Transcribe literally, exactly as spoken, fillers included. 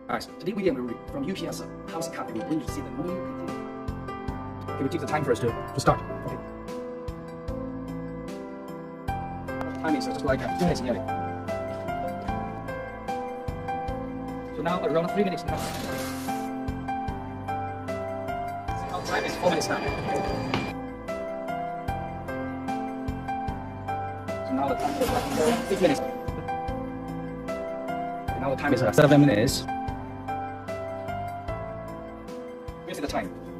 Alright, today we are from U P S House Company. We're going to see the new container. Okay, we take the time first to, to start. Okay. Time is just like uh, two minutes nearly. So now around three minutes now. So now time is four minutes now. So now the time is uh, eight minutes. Okay, now the time is uh, seven minutes. Here's the time.